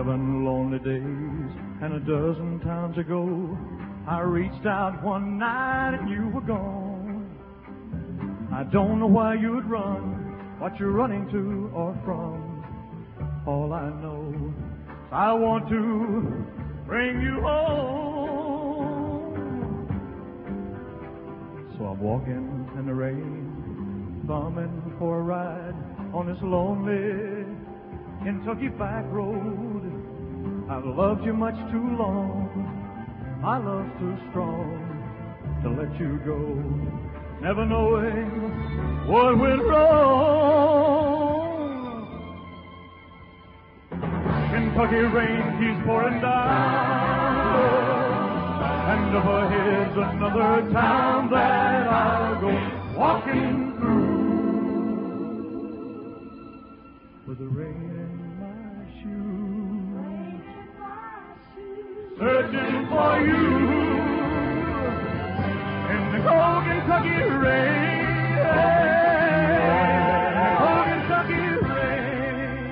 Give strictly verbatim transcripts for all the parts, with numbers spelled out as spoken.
Seven lonely days and a dozen times ago, I reached out one night and you were gone. I don't know why you'd run, what you're running to or from. All I know is I want to bring you home. So I'm walking in the rain, bumming for a ride on this lonely Kentucky back road. I've loved you much too long, my love's too strong to let you go. Never knowing what went wrong. Kentucky rain keeps pouring down, and up ahead's another town that I'll go walking through. With the rain in my shoes, searching for you in the cold Kentucky rain, cold Kentucky rain.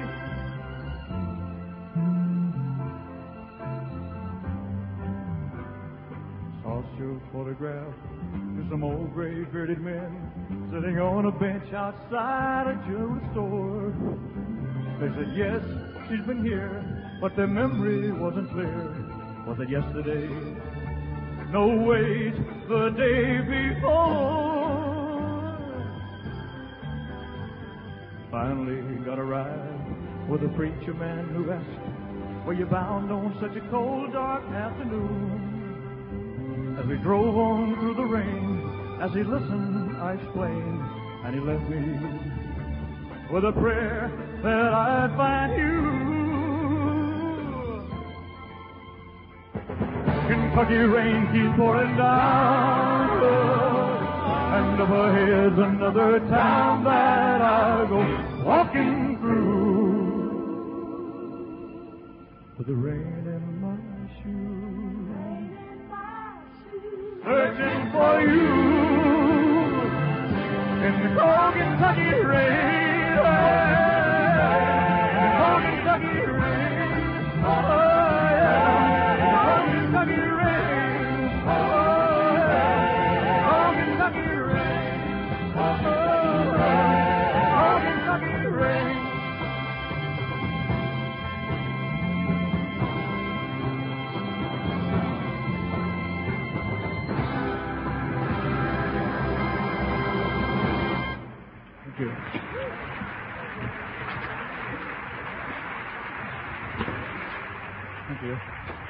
Tossed your photograph to some old gray bearded men sitting on a bench outside a jewelry store. They said, yes, she's been here, but their memory wasn't clear. Was it yesterday? No, wait, the day before. Finally got a ride with a preacher man who asked, were you bound on such a cold, dark afternoon? As we drove on through the rain, as he listened, I explained, and he left me with a prayer that I'd find you. Kentucky rain keeps pouring down, and up ahead's another town that I'll go walking through. With the rain in my shoes, searching for you in the cold Kentucky rain. Cold Kentucky rain. Oh, yeah. Cold Kentucky rain. Oh, yeah. Cold Kentucky rain. Oh, yeah. Cold Kentucky rain. Thank you. Thank you.